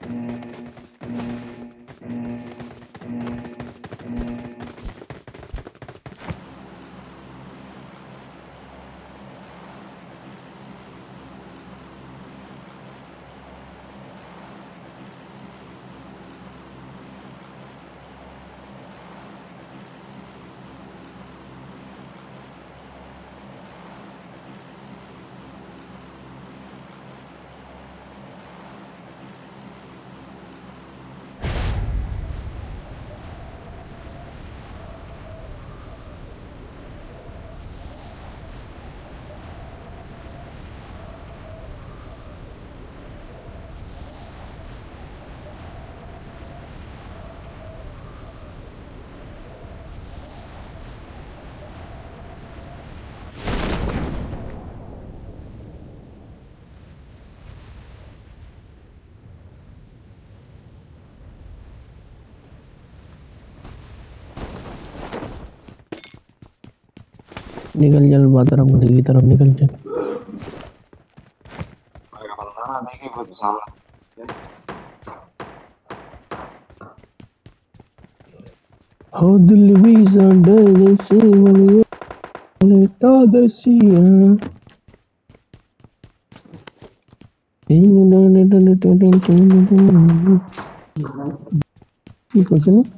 निकल चल बादर मुड़ी की तरफ निकल चल। हो दिल भी साडे जैसे लेटा दसिया कुछ नहीं।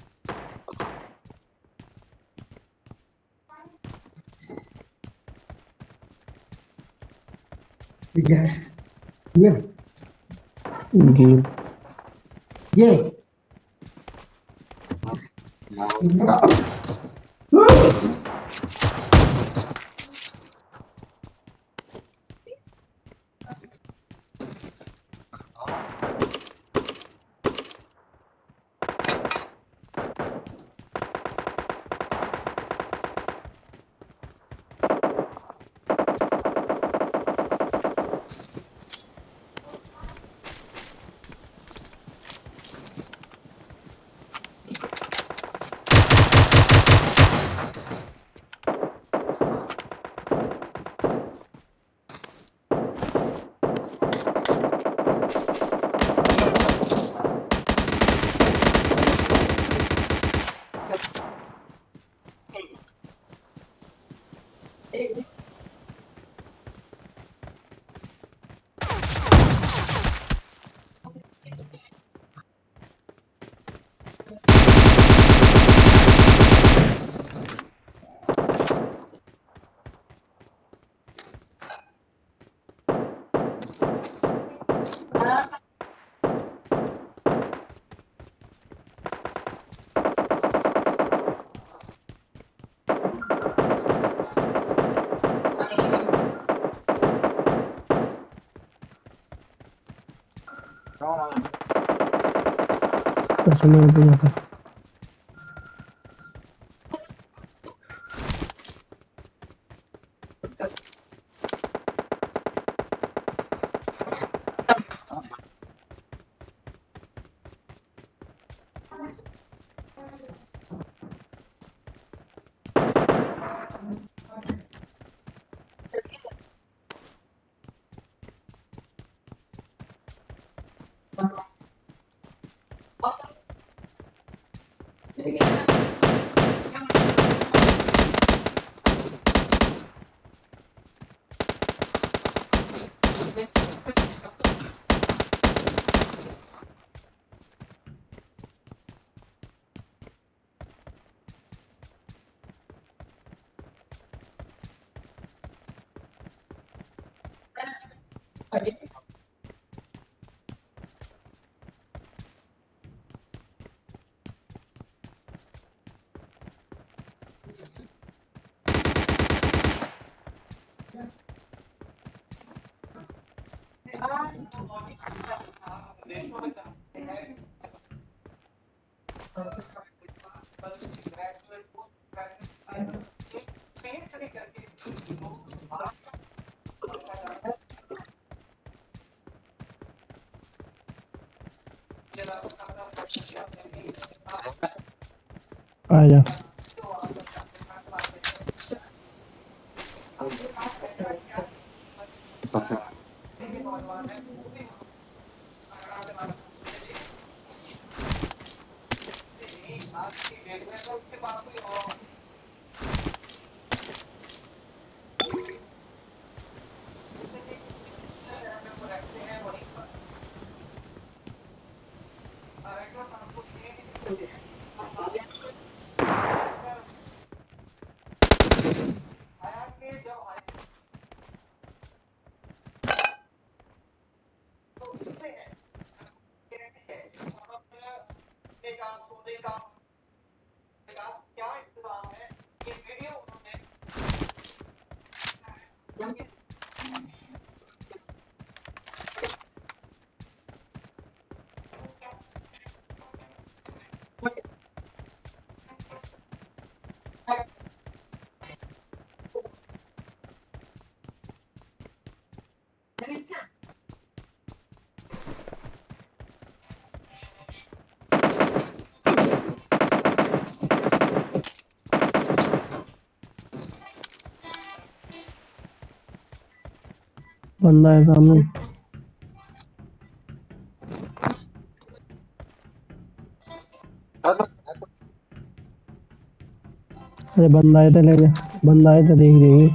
गेम ये कस्टमर पे जाता आ जा। बंदा है सामने। अरे बंदा आया था लेके, बंदा आया था देख रही।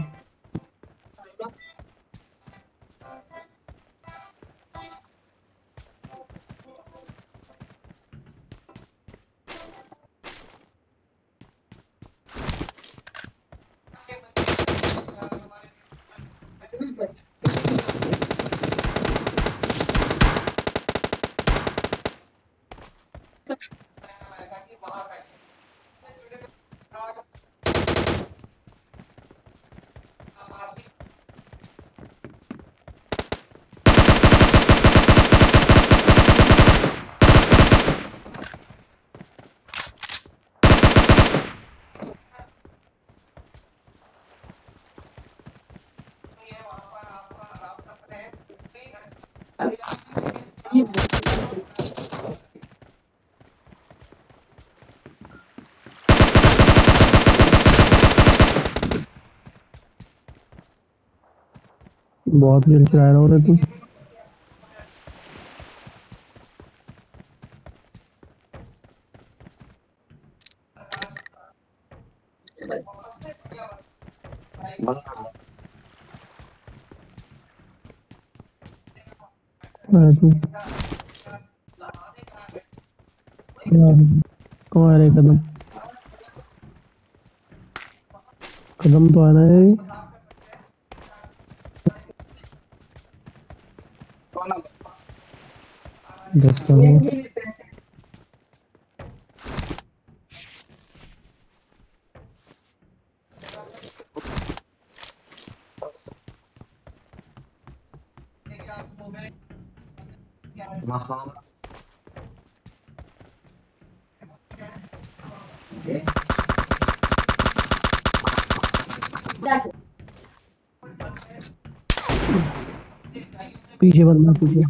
बहुत खेल चला रहा हो तू। अरे तू कौन है रे? कदम कदम तो आना है। देखता हूँ। पीछे बंदा, पीछे।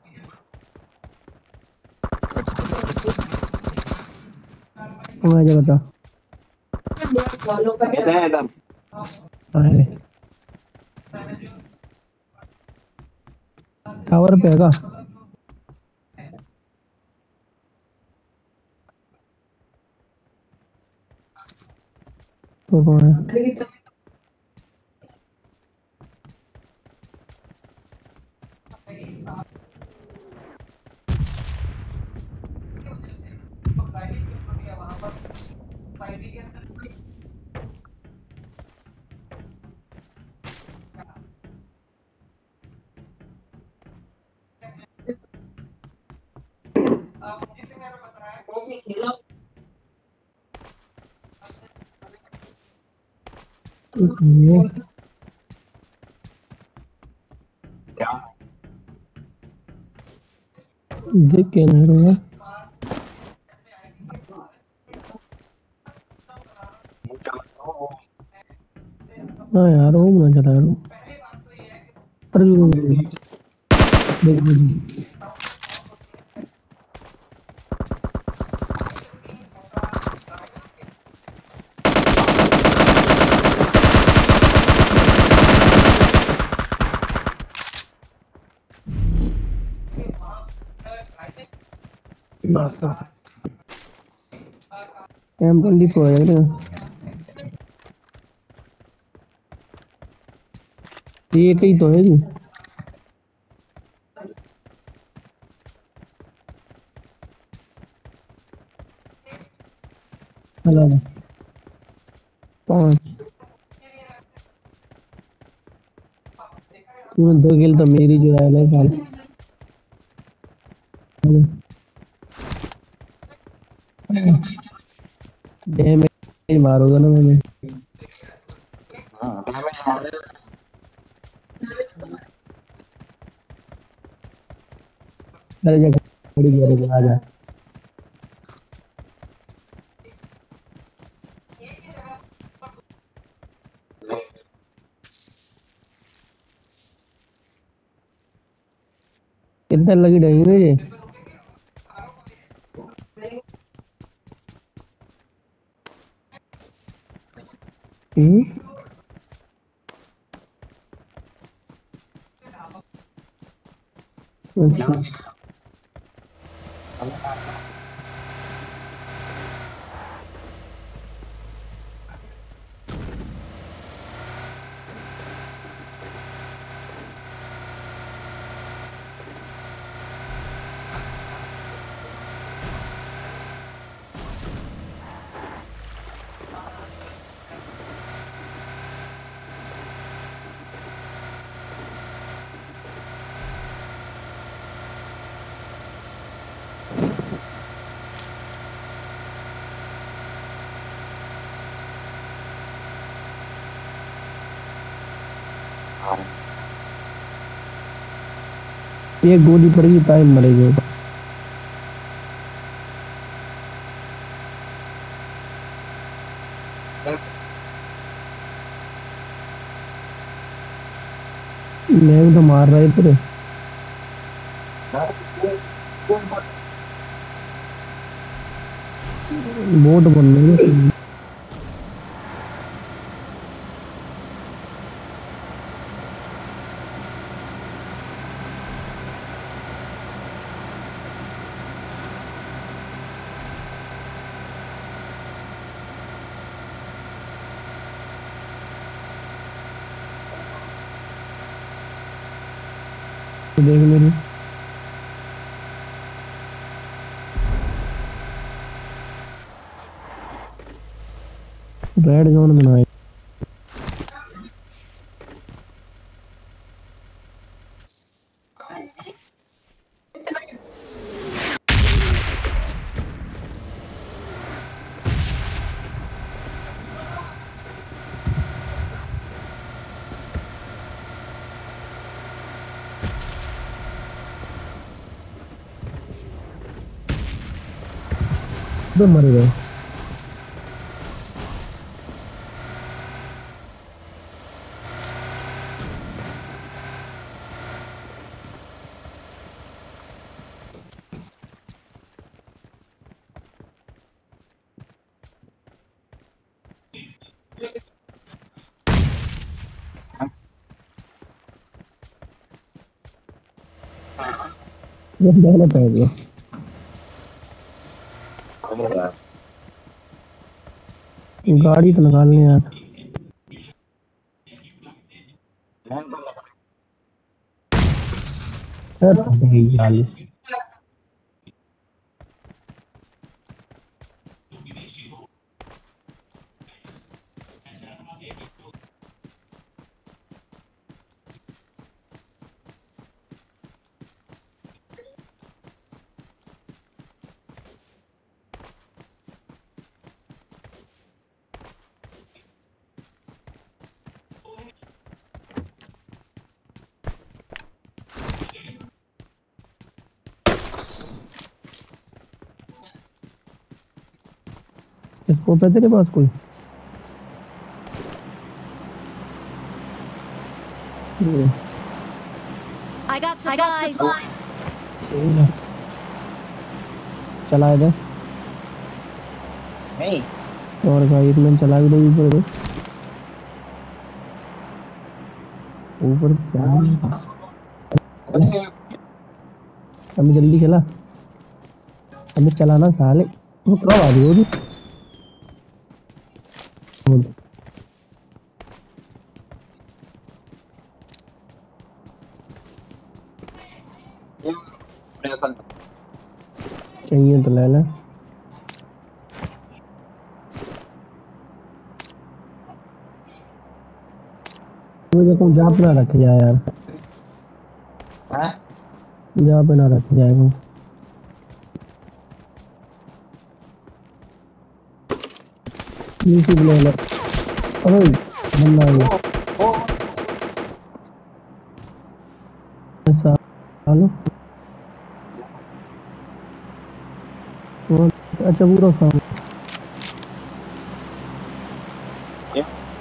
कौन है बता। अरे टावर पे है का? तो कौन है? ये देख के नहीं रहा। हाँ यार वो ना चला रहा हूँ। अरे देख देख। बस M24 है ना। ये कहीं तो है जी। हेलो। पाँच। तूने 2 किल तो मेरी चुराया ले साल। डैमेज मारोगा ना मैंने। अरे जा गाड़ी मेरे को आ जा। कितना लगी रहेंगे ये। हम्म। अच्छा। एक गोली पड़ेगी टाइम मरेगा। मैं तो मार रहा है तेरे। बोट बन रही। देख मेरी। रेड जोन बनाए। तो मर गए। बस जाना चाहिए। गाड़ी तो निकालनी यार। यार स्कोप है तेरे पास कोई। ये, I got supplies. ये ले। चला इधर। और भाई इतना चला के दो ऊपर दो। ऊपर क्या। अभी जल्दी चला। अभी चलाना साले। वो कब आ रही होगी। चाहिए तो ले ले। मुझे कौन जहाँ पे ना रख जाए यार, हैं? जहाँ पे ना रख जाए वो। ले ले। अबे बंदा आ गया। ओ सालो। हाँ, अच्छा पूरा सामने। ये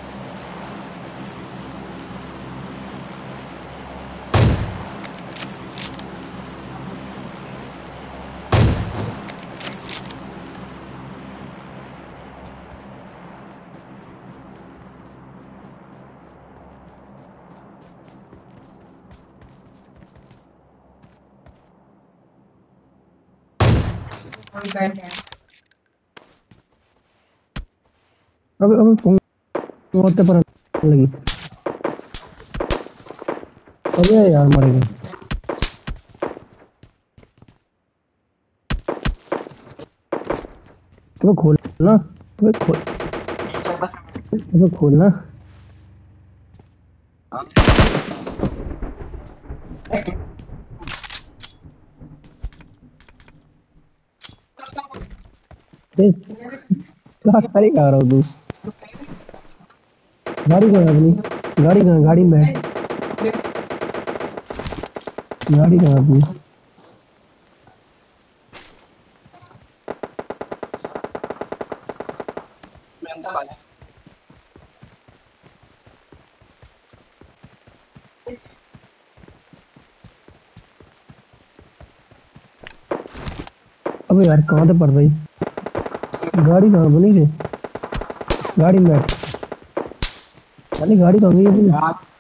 अबे अबे फोन होते पर लगी। अबे यार मर गए। तुम्हें खोलना, तुम्हें खोल, तुम्हें खोलना। बस क्या करेगा रहा तू? गाड़ी कहाँ है अपनी? गाड़ी कहाँ? गाड़ी में बैठ। गाड़ी कहाँ है अपनी? अबे यार कहाँ से पड़ रही? गाड़ी कहाँ बनी रे? गाड़ी में बैठ। अरे गाड़ी कहाँ गई अपनी?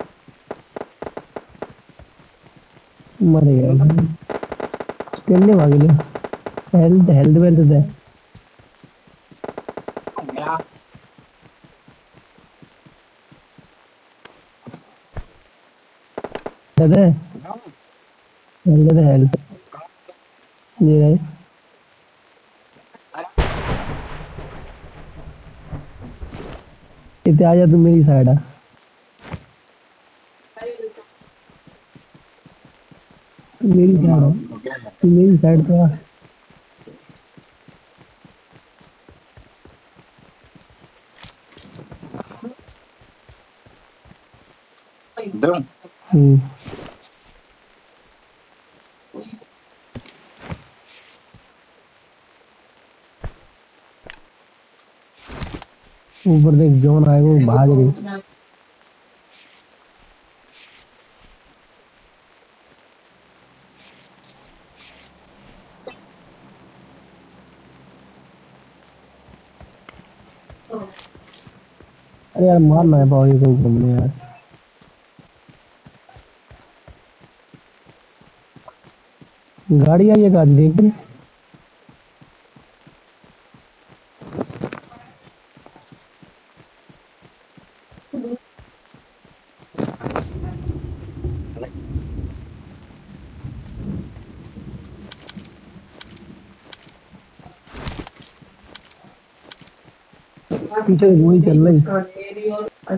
मर गया। कितने भागे ले? हेल्थ हेल्थ वेल्थ दे। दे दे। हेल्थ दे हेल्थ। ये रहे। इतने आजा तू मेरी साइड आ। तू मेरी साइड आ। तू मेरी साइड तो आ। दम हम्म। ऊपर देख जोन आएगा वो भाग रही। अरे यार मारना है पाओ को घूमने यार। गाड़ी आई है का देख रही। पीछे से गोली चल रही।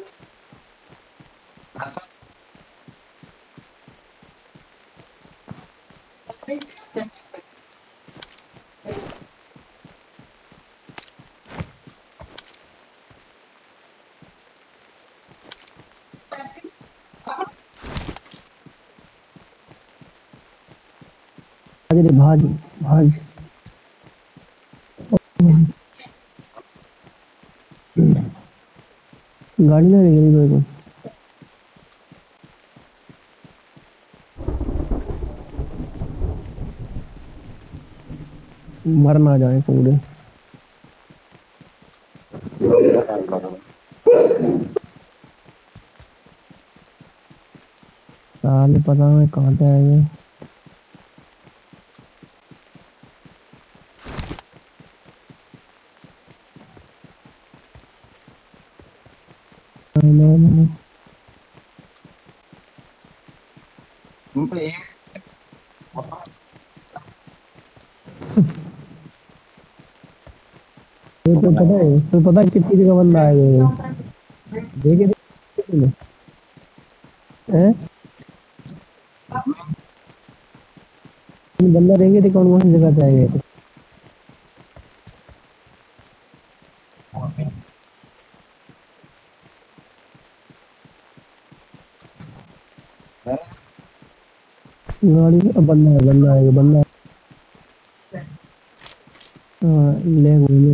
भाज रे भाज। भाज। गाड़ी ना निकली मेरे को। मर ना जाए पूरे। साले पता नहीं कहाँ से आएंगे। तो पता है कितनी जगह बंदा आएगा ये। देखे थे तूने? हैं? बंदा देखे थे कौन कौन सी जगह पे आएगा ये? गाड़ी में अब बंदा आएगा बंदा। हाँ ले घूमे।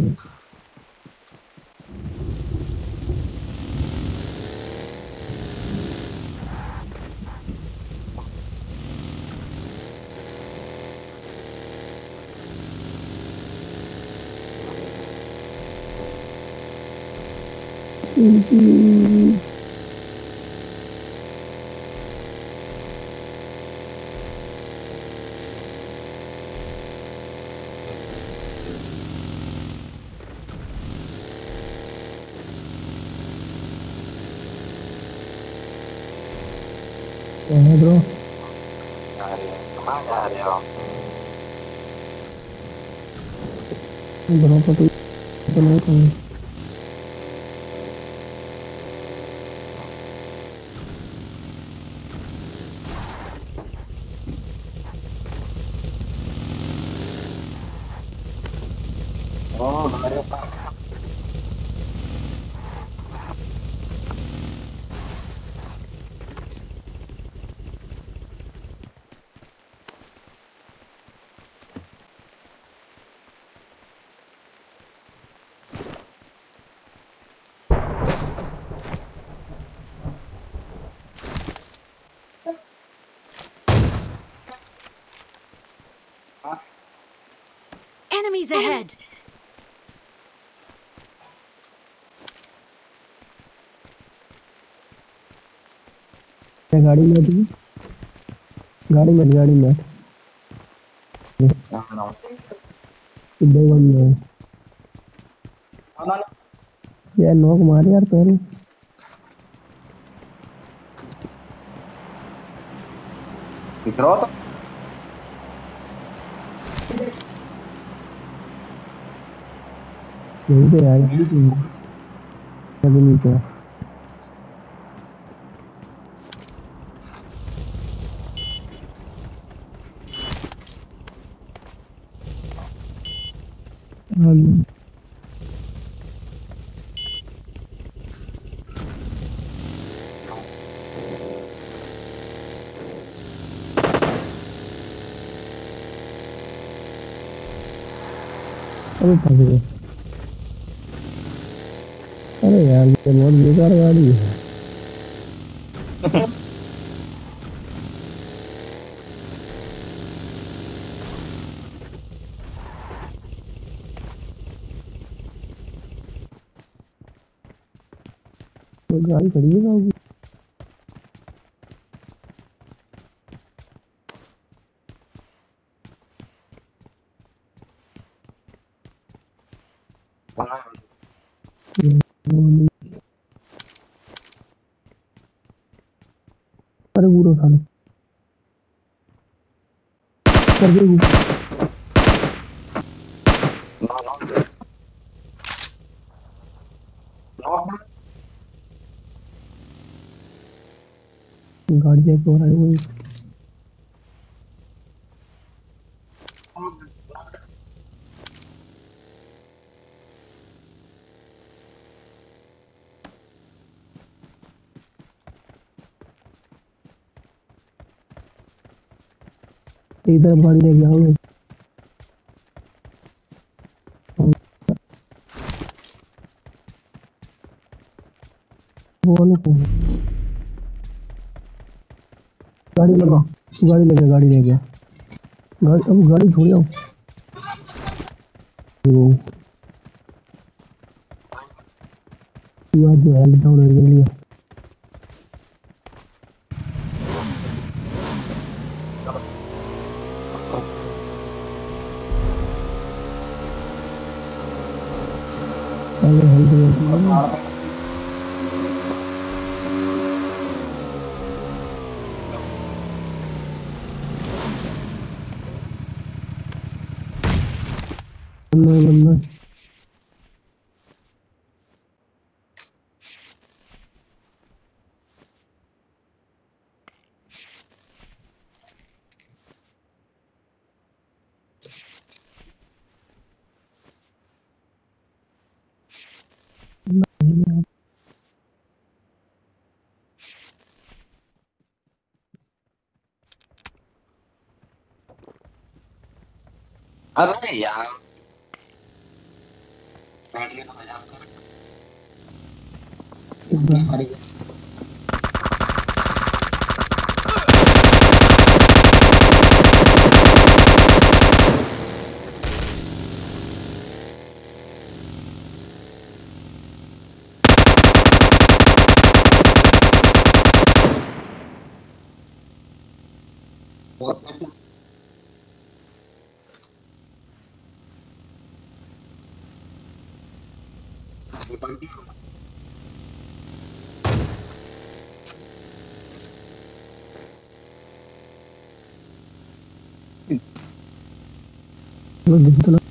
ब्रो कहाँ जा रहे हो? ब्रो तो नहीं कहूँ। ओ गाड़ी साफ। Enemies ahead! गाड़ी में थी। गाड़ी में दो बंदे हैं। यार नॉक मारे यार पहले। दिख रहा हो? यहीं पे यार अभी नीचे। हाँ, अरे फंस गए। अरे यार ये बहुत बेकार गाड़ी है। तो गाड़ी खड़ी है ना। अरे पूरा उठा लो कर दे। No no no. गाड़ी चेक हो रहा है वही। तो इधर गाड़ी लेके आओगे। वो वाले कौन है? गाड़ी लगा। गाड़ी लेके गाड़ी अब गाड़ी छोड़ आओ। वो यार जो हेल्थ डाउन हो रही है। पहले हेल्थ डाउन बंदा अरे यार बैटरी तो बजा कर एकदम हमारी बहुत वो दिख तो ना।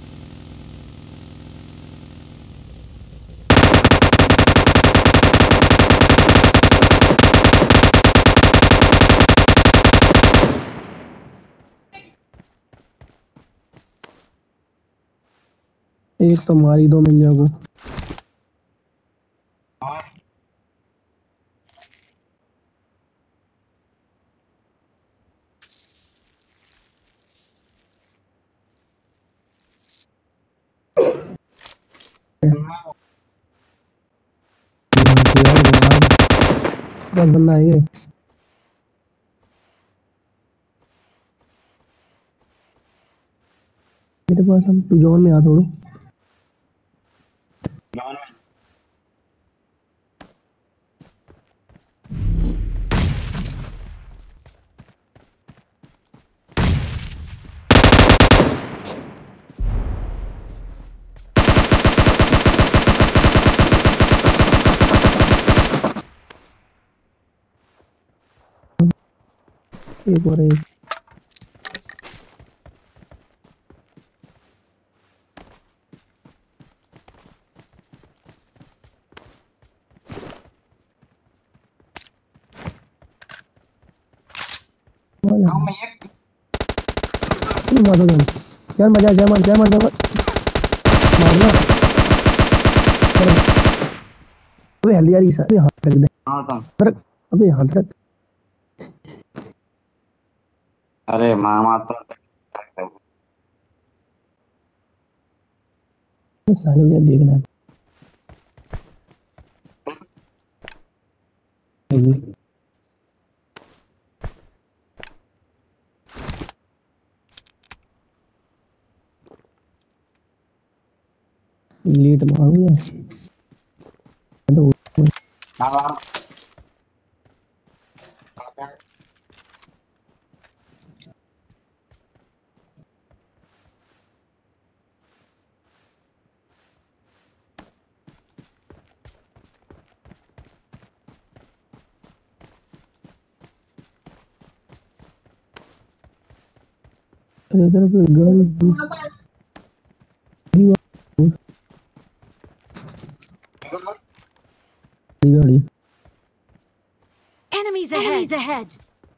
एक तो मारी दो मिल जाओ। यार यार बस बंदा है ये। मेरे पास हम जोन में आ थोड़ो। एक और एक गाँव में एक मारो जान। यार मजा जय मार जय मार जय मार मारना। अबे हल्दी यार इस अबे हाथ रख दे। हाँ तो रख अबे हाथ रख। अरे मामा तो साले को देखना है। लीट मारू या तो हाँ इधर पे गर्ल गाड़ी Enemies ahead! Enemies ahead!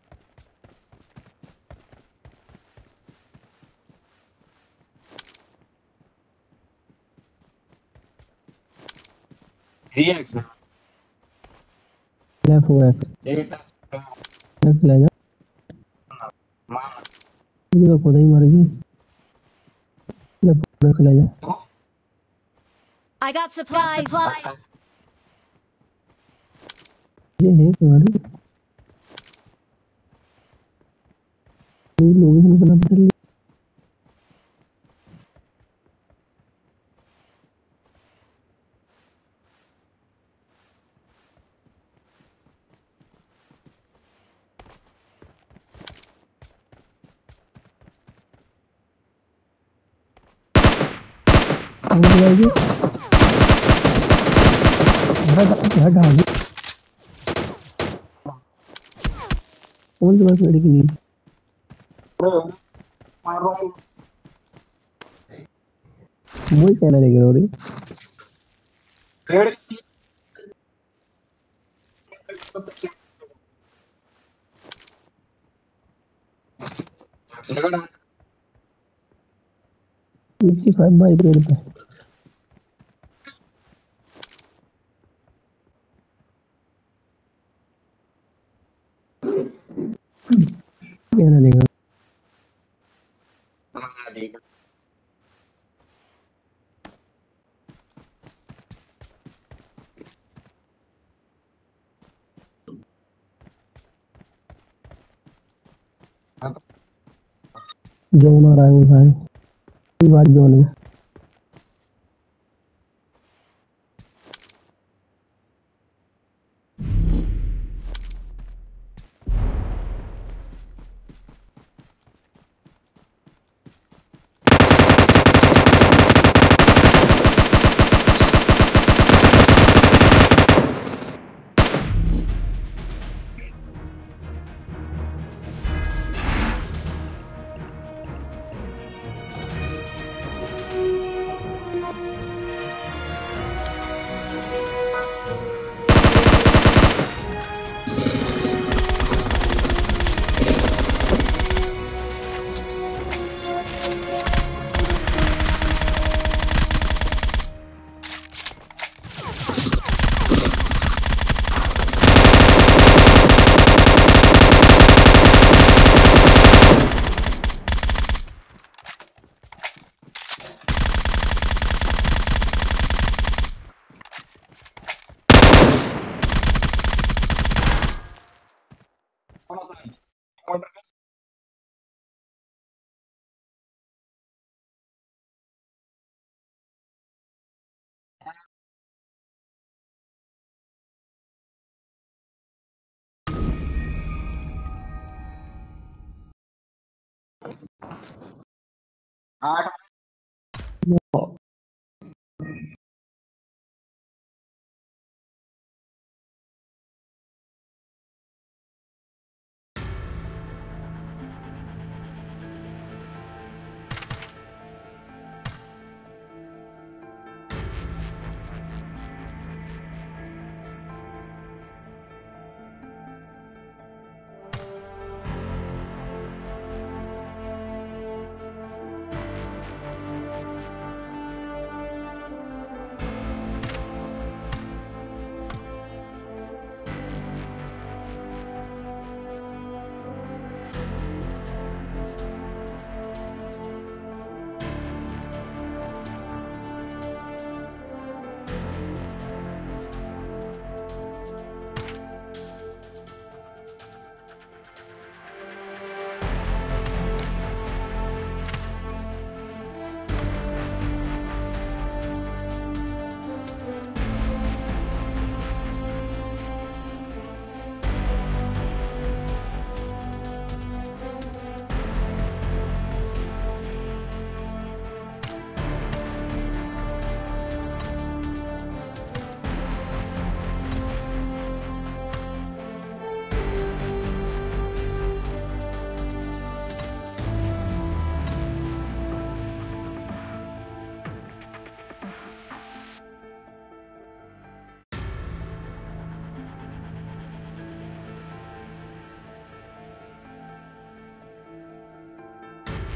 Three x ले 4x ले जा। ये तो खुद ही मर गई। ले 4x ले जा। I got supplies! ये है तुम्हारी लोगों को बना बदल लिया। और लाइए हट हट हट कौन सी बात लड़ी की नींद वही कहना लेके रो रही पेड़ लगन 55 बाई पेड़ पे कहना लेगा हाँ देख जोन आ रहा है वो शायद। कई बार जोन है। आठ